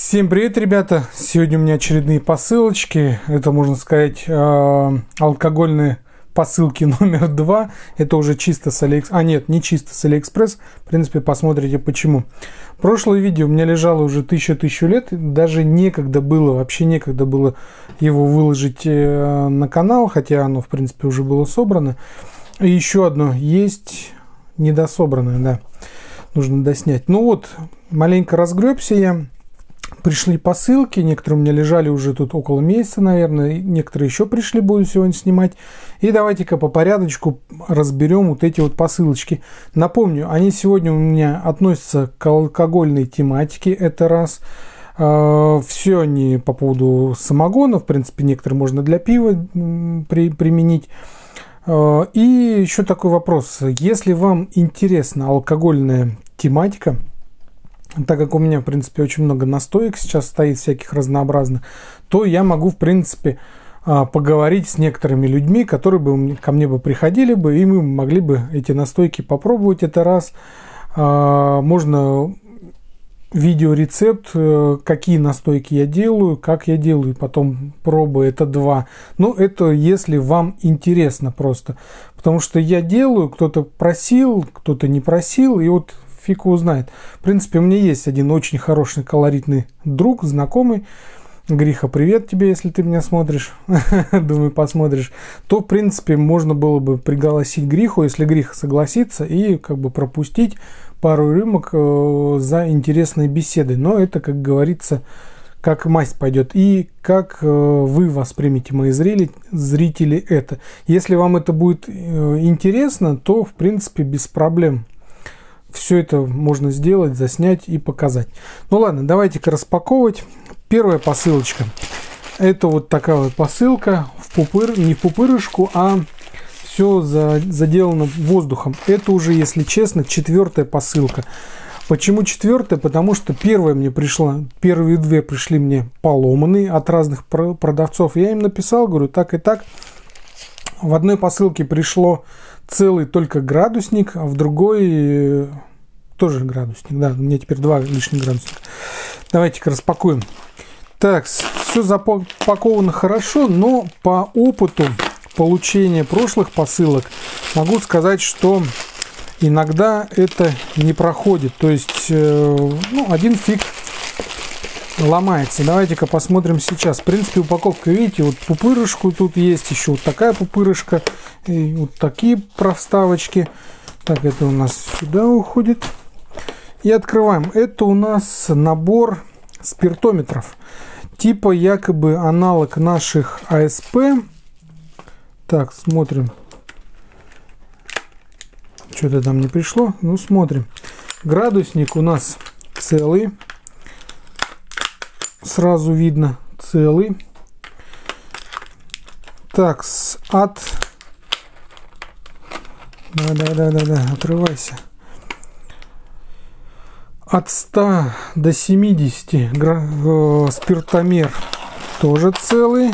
Всем привет, ребята! Сегодня у меня очередные посылочки. Это, можно сказать, алкогольные посылки номер 2. Это уже чисто с Алиэкспресс. А нет, не чисто с Алиэкспресс. В принципе, посмотрите почему. Прошлое видео у меня лежало уже тысячу лет. Даже некогда было, вообще некогда было его выложить на канал. Хотя оно, в принципе, уже было собрано. И еще одно есть недособранное, да. Нужно доснять. Ну вот, маленько разгребся я. Пришли посылки, некоторые у меня лежали уже тут около месяца, наверное, некоторые еще пришли, буду сегодня снимать. И давайте-ка по порядочку разберем вот эти вот посылочки. Напомню, они сегодня у меня относятся к алкогольной тематике, это раз. Все они по поводу самогона, в принципе, некоторые можно для пива применить. И еще такой вопрос, если вам интересна алкогольная тематика, так как у меня, в принципе, очень много настоек сейчас стоит, всяких разнообразных, то я могу, в принципе, поговорить с некоторыми людьми, которые бы ко мне бы приходили бы, и мы могли бы эти настойки попробовать. Это раз. Можно видеорецепт, какие настойки я делаю, как я делаю, потом пробую. Это два. Ну, это если вам интересно просто. Потому что я делаю, кто-то просил, кто-то не просил, и вот фиг его знает. В принципе, у меня есть один очень хороший колоритный друг, знакомый. Гриха, привет тебе, если ты меня смотришь. Думаю, посмотришь. То, в принципе, можно было бы пригласить Гриху, если Гриха согласится, и как бы пропустить пару рюмок за интересные беседы. Но это, как говорится, как масть пойдет. И как вы воспримете, мои зрители, это. Если вам это будет интересно, то, в принципе, без проблем. Все это можно сделать, заснять и показать. Ну ладно, давайте-ка распаковывать. Первая посылочка. Это вот такая вот посылка. Не в пупырышку, а все заделано воздухом. Это уже, если честно, 4-я посылка. Почему 4-я? Потому что первая мне пришла, первые 2 пришли мне поломанные от разных продавцов. Я им написал, говорю, так и так. В одной посылке пришло целый только градусник, а в другой тоже градусник. Да, у меня теперь 2 лишних градусника. Давайте-ка распакуем. Так, все запаковано хорошо, но по опыту получения прошлых посылок могу сказать, что иногда это не проходит. То есть, один фиг ломается. Давайте-ка посмотрим сейчас. В принципе, упаковка, видите, вот пупырышку тут есть, еще вот такая пупырышка, и вот такие проставочки. Так, это у нас сюда уходит. И открываем. Это у нас набор спиртометров. Типа якобы аналог наших АСП. Так, смотрим. Что-то там не пришло. Ну, смотрим. Градусник у нас целый. Сразу видно, целый. Так, Да, отрывайся. От 100 до 70 спиртомер тоже целый.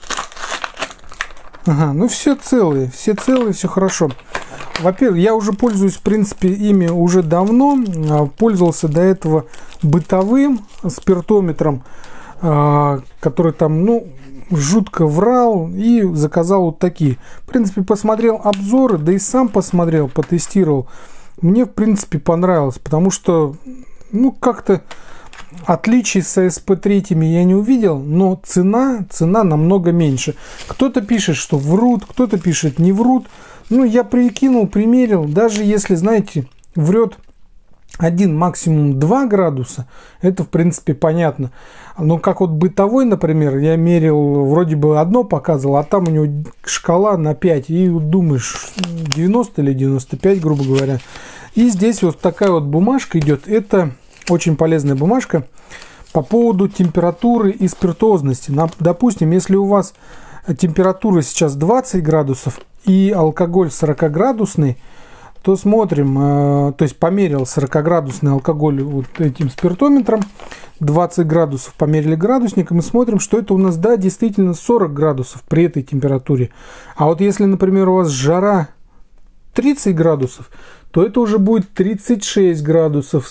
Ага, ну все целые, все хорошо. Во-первых, я уже пользуюсь, в принципе, ими уже давно. Пользовался до этого бытовым спиртометром, который там, жутко врал, и заказал вот такие. В принципе, посмотрел обзоры, да и сам посмотрел, потестировал. Мне, в принципе, понравилось, потому что, как-то отличий с АСП-3 я не увидел, но цена намного меньше. Кто-то пишет, что врут, кто-то пишет, не врут. Я прикинул, примерил, даже если, знаете, врет 1, максимум 2 градуса, это, в принципе, понятно. Но как вот бытовой, например, я мерил, вроде бы одно показывал, а там у него шкала на 5, и думаешь, 90 или 95, грубо говоря. И здесь вот такая вот бумажка идет, это очень полезная бумажка по поводу температуры и спиртозности. Допустим, если у вас температура сейчас 20 градусов и алкоголь 40-градусный, то смотрим, то есть померил 40-градусный алкоголь вот этим спиртометром, 20 градусов померили градусником, и смотрим, что это у нас, да, действительно 40 градусов при этой температуре. А вот если, например, у вас жара 30 градусов, то это уже будет 36 градусов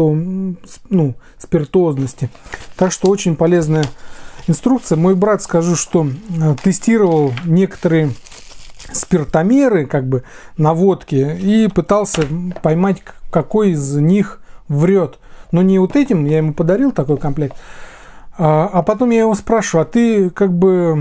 спиртозности. Так что очень полезная инструкция. Мой брат, скажу, что тестировал некоторые спиртомеры как бы на водке и пытался поймать, какой из них врет. Но не вот этим, я ему подарил такой комплект. А потом я его спрашиваю, а ты как бы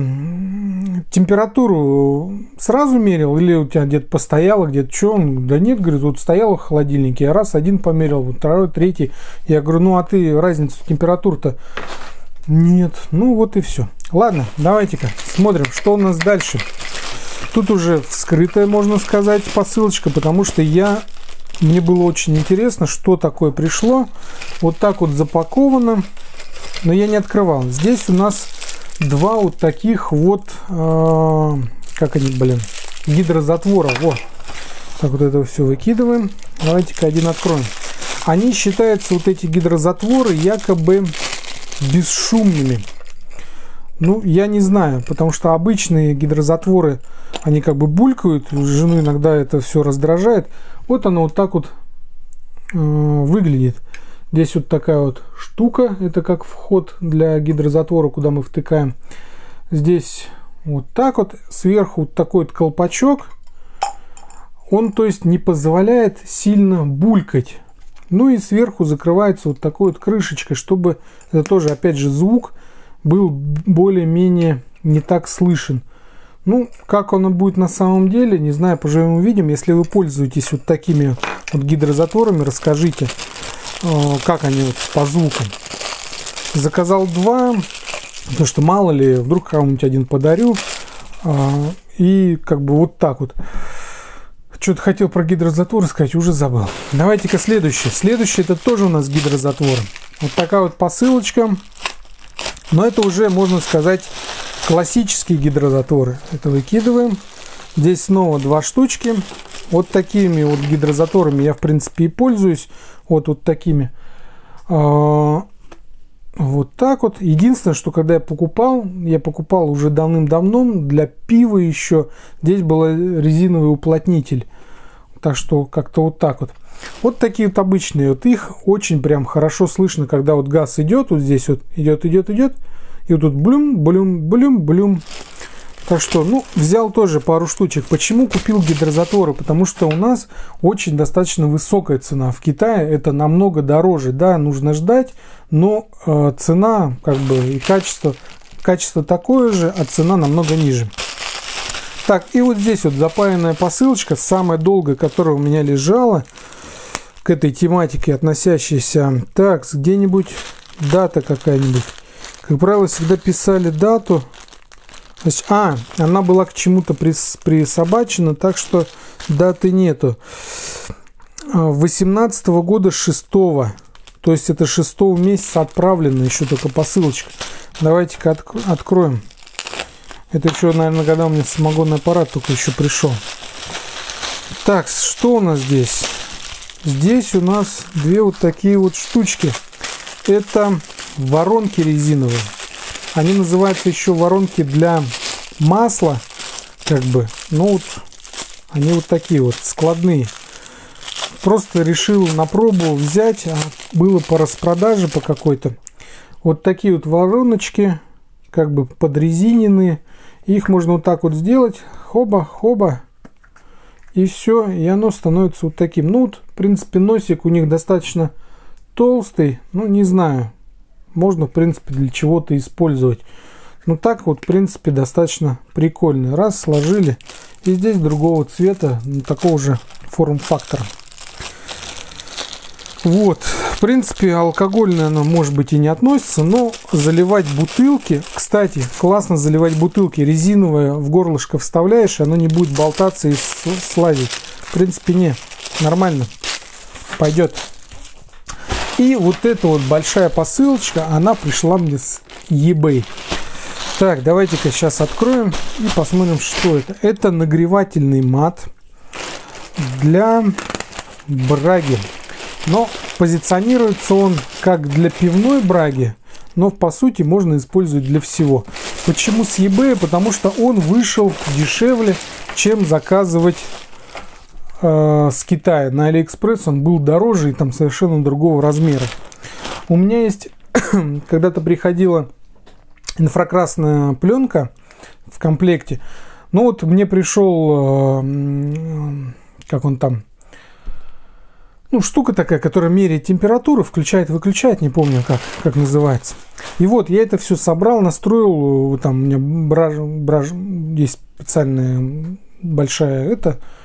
температуру сразу мерил или у тебя где-то постояло, где-то что? Он, да нет, говорит, вот стояло в холодильнике, я раз один померил, вот второй, третий. Я говорю, ну а ты разницу температур-то? Нет, ну вот и все. Ладно, давайте-ка смотрим, что у нас дальше. Тут уже вскрытая, можно сказать, посылочка, потому что мне было очень интересно, что такое пришло. Вот так вот запаковано. Но я не открывал. Здесь у нас два вот таких вот, как они, гидрозатвора. Вот. Так вот это все выкидываем. Давайте-ка один откроем. Они считаются, вот эти гидрозатворы, якобы бесшумными. Ну, я не знаю, потому что обычные гидрозатворы, они как бы булькают. Жену иногда это все раздражает. Вот оно вот так вот выглядит. Здесь вот такая вот штука, это как вход для гидрозатвора, куда мы втыкаем. Здесь вот так вот, сверху вот такой вот колпачок. Он, то есть, не позволяет сильно булькать. Ну и сверху закрывается вот такой вот крышечкой, чтобы, это тоже, опять же, звук был более-менее не так слышен. Ну, как оно будет на самом деле, не знаю, поживем увидим. Если вы пользуетесь вот такими вот гидрозатворами, расскажите, как они вот по звукам. Заказал два, потому что мало ли, вдруг кому-нибудь один подарю. И как бы вот так вот. Что-то хотел про гидрозатворы сказать, уже забыл. Давайте-ка следующее. Следующее это тоже у нас гидрозатвор. Вот такая вот посылочка. Но это уже, можно сказать, классические гидрозатворы. Это выкидываем. Здесь снова два штучки. Вот такими вот гидрозатворами я, в принципе, и пользуюсь. Вот такими. Вот так вот. Единственное, что когда я покупал уже давным-давно для пива еще. Здесь был резиновый уплотнитель. Так что как-то вот так вот. Вот такие вот обычные. Вот их очень прям хорошо слышно, когда вот газ идет. Вот здесь вот идет. И вот тут блюм. Так что, взял тоже пару штучек. Почему купил гидрозатворы? Потому что у нас очень достаточно высокая цена. В Китае это намного дороже. Да, нужно ждать, но цена, как бы, и качество такое же, а цена намного ниже. Так, и вот здесь вот запаянная посылочка, самая долгая, которая у меня лежала, к этой тематике относящаяся. Так, где-нибудь дата какая-нибудь. Как правило, всегда писали дату. Она была к чему-то присобачена, так что даты нету. 18-го года 6-го. То есть это 6-го месяца отправлена еще только посылочка. Давайте-ка откроем. Это еще, наверное, когда у меня самогонный аппарат только еще пришел. Так, что у нас здесь? Здесь у нас две вот такие вот штучки. Это воронки резиновые. Они называются еще воронки для масла, как бы. Вот они вот такие вот складные. Просто решил на пробу взять, было по распродаже по какой-то. Вот такие вот вороночки, как бы подрезиненные. Их можно вот так вот сделать, хоба, и все, и оно становится вот таким. В принципе, носик у них достаточно толстый, не знаю. Можно, в принципе, для чего-то использовать. Так вот, в принципе, достаточно прикольно. Раз, сложили. И здесь другого цвета, такого же форм-фактора. Вот. В принципе, алкогольное оно, может быть, и не относится, но заливать бутылки... Кстати, классно заливать бутылки. Резиновое в горлышко вставляешь, оно не будет болтаться и слазить. В принципе, нормально. Пойдет. И вот эта вот большая посылочка, она пришла мне с eBay. Так, давайте-ка сейчас откроем и посмотрим, что это. Это нагревательный мат для браги. Но позиционируется он как для пивной браги, но по сути можно использовать для всего. Почему с eBay? Потому что он вышел дешевле, чем заказывать с Китая на Алиэкспресс, он был дороже и там совершенно другого размера. У меня есть, когда-то приходила инфракрасная пленка в комплекте. Ну вот мне пришел, как он там, ну, штука такая, которая меряет температуру, включает, выключает, не помню, как называется. И вот я это все собрал, настроил, там у меня есть специальная большая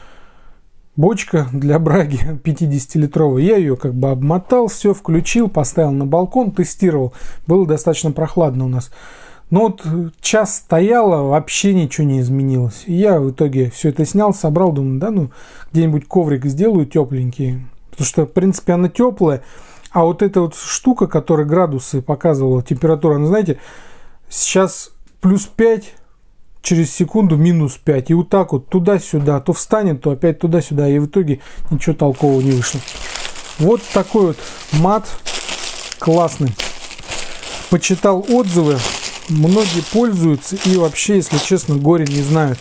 бочка для браги 50-литровая. Я ее как бы обмотал, все включил, поставил на балкон, тестировал. Было достаточно прохладно у нас. Но вот час стояло, вообще ничего не изменилось. И я в итоге все это снял, собрал, думаю, да, ну, где-нибудь коврик сделаю тепленький. Потому что, в принципе, она теплая. А вот эта вот штука, которая градусы показывала, температура, ну, знаете, сейчас плюс 5, через секунду минус 5. И вот так вот туда-сюда, то встанет, то опять туда-сюда. И в итоге ничего толкового не вышло. Вот такой вот мат классный. Почитал отзывы. Многие пользуются и вообще, если честно, горе не знают.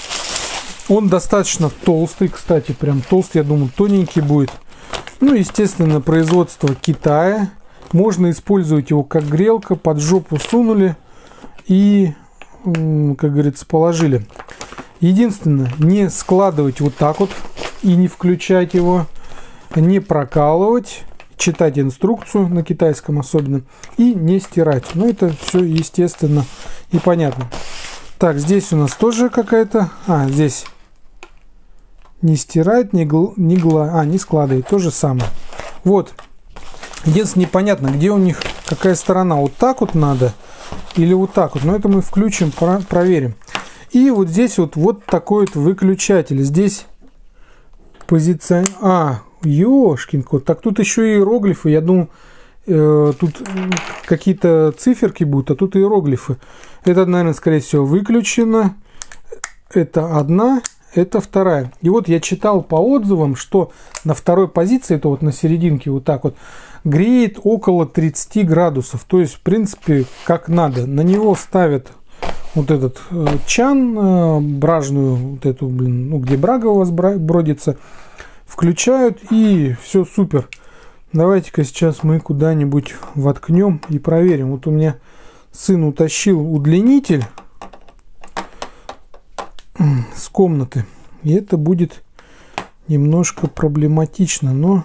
Он достаточно толстый, кстати, прям толстый, я думаю, тоненький будет. Ну, естественно, производство Китая. Можно использовать его как грелка, под жопу сунули и, как говорится, положили. Единственное, не складывать вот так вот и не включать его, не прокалывать, читать инструкцию на китайском особенно и не стирать. Ну, это все естественно и понятно. Так, здесь у нас тоже какая-то... здесь не стирать, не складывать. То же самое. Вот. Единственное, непонятно, где у них какая сторона. Вот так вот надо или вот так вот. Но это мы включим, проверим. И вот здесь вот такой вот выключатель. Здесь позиция... ёшкин кот. Так тут еще и иероглифы. Я думал, тут какие-то циферки будут, а тут иероглифы. Это, наверное, скорее всего, выключено. Это одна, это вторая. И вот я читал по отзывам, что на второй позиции, это вот на серединке вот так вот, греет около 30 градусов. То есть, в принципе, как надо. На него ставят вот этот чан, бражную, вот эту, ну, где брага у вас бродится, включают, и все супер. Давайте-ка сейчас мы куда-нибудь воткнем и проверим. Вот у меня сын утащил удлинитель с комнаты, и это будет немножко проблематично, но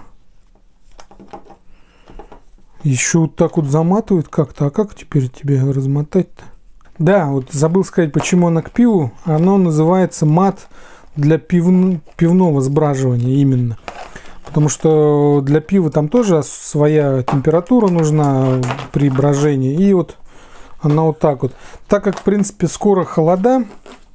еще вот так вот заматывают как-то. А как теперь тебе размотать-то? Да, вот забыл сказать, почему она к пиву. Оно называется мат для пивного сбраживания именно. Потому что для пива там тоже своя температура нужна при брожении. И вот она вот так вот. Так как, в принципе, скоро холода.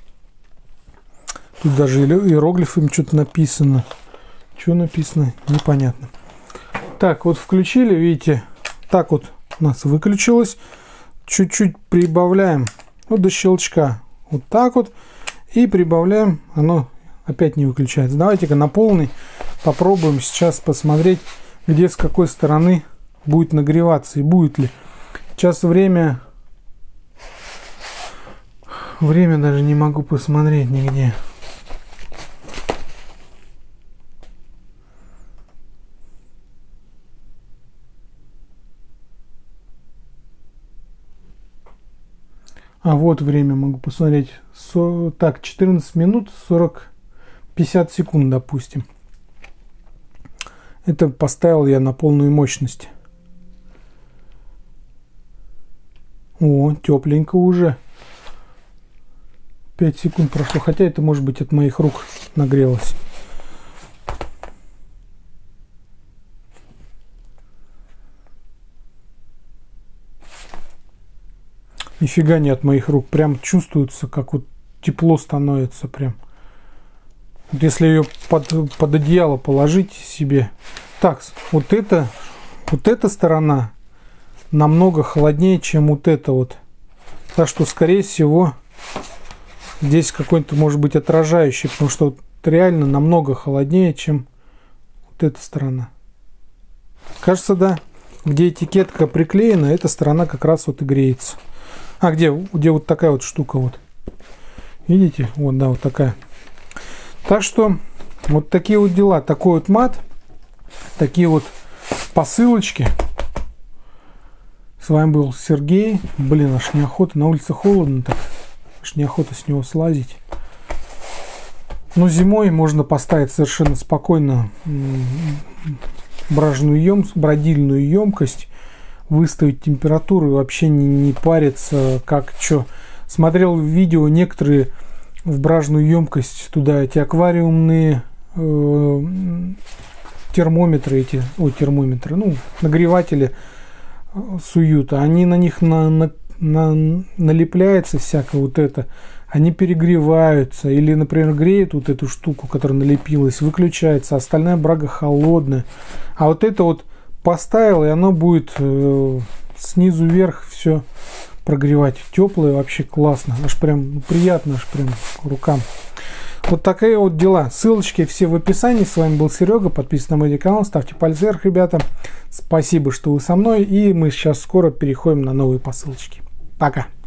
Тут даже иероглифами что-то написано. Что написано? Непонятно. Так, вот включили, видите. Так вот у нас выключилось. Чуть-чуть прибавляем. Вот до щелчка. Вот так вот. И прибавляем. Оно опять не выключается. Давайте-ка на полный попробуем сейчас посмотреть, где с какой стороны будет нагреваться и будет ли. Сейчас время даже не могу посмотреть нигде. А вот время могу посмотреть. Так, 14 минут 50 секунд, допустим. Это поставил я на полную мощность. О, тепленько уже. 5 секунд прошло. Хотя это, может быть, от моих рук нагрелось. Нифига не от моих рук. Прям чувствуется, как вот тепло становится прям. Вот если ее под одеяло положить себе. Так, вот эта сторона намного холоднее, чем вот эта вот. Так что, скорее всего, здесь какой-то, может быть, отражающий. Потому что вот реально намного холоднее, чем вот эта сторона. Кажется, да. Где этикетка приклеена, эта сторона как раз вот и греется. А где вот такая вот штука вот. Видите? Вот, да, вот такая. Так что Вот такие вот дела. Такой вот мат. Такие вот посылочки. С вами был Сергей. Блин, аж неохота. На улице холодно так. Аж неохота с него слазить. Но зимой можно поставить совершенно спокойно бродильную емкость, выставить температуру и вообще не париться, как что. Смотрел видео, некоторые в бражную емкость туда эти аквариумные термометры, нагреватели суют, они на них налепляется всякое вот это, они перегреваются, или, например, греют вот эту штуку, которая налепилась, выключается, остальная брага холодная, а вот это вот поставил, и оно будет снизу вверх все прогревать, теплое, вообще классно, аж прям приятно, аж прям рукам. Вот такие вот дела. Ссылочки все в описании. С вами был Серега. Подписывайтесь на мой канал, ставьте пальцы вверх, ребята. Спасибо, что вы со мной. И мы сейчас скоро переходим на новые посылочки. Пока.